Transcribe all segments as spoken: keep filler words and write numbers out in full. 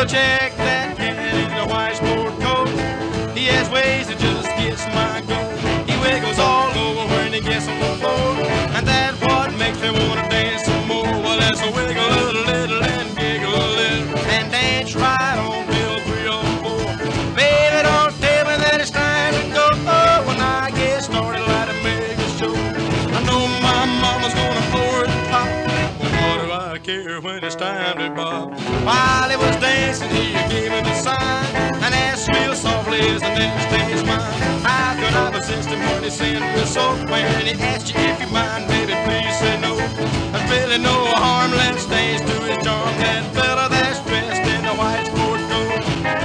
check that cat in the white sport coat. He has ways that just gets my goat. He wiggles all over when he gets on the floor, and that's what makes me wanna dance some more. Well, let's wiggle a little, little and giggle a little, and dance right on till three or four. Baby, don't tell me that it's time to go. Oh, when I get started, like to make a show. I know my mama's gonna pour it top, but what do I care when it's time to bob? While he was dancing, he gave me the sign and asked real softly, is the next dance mine? How could I resist him when he sent me so? When he asked you if you mind, baby, please say no. There's really no harm, let's dance to his charm. That fella that's dressed in a white sport coat.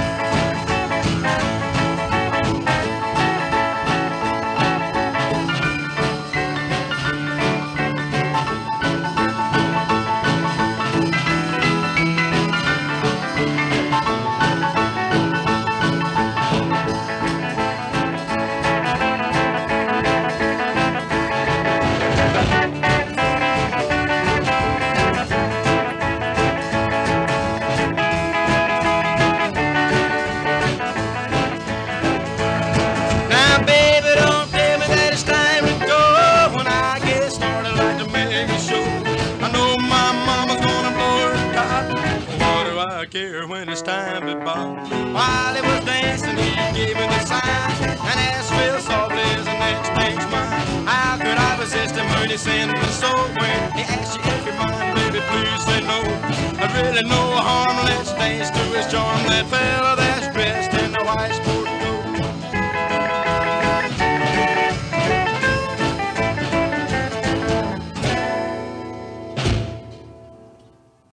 When it's time to bob. While he was dancing, he gave me the sign and asked real softly, is the next thing's mine? How could I resist him when he sent me so? When he asked you if you mind, baby, please say no. There's really no harm, let's dance to his charm. That fella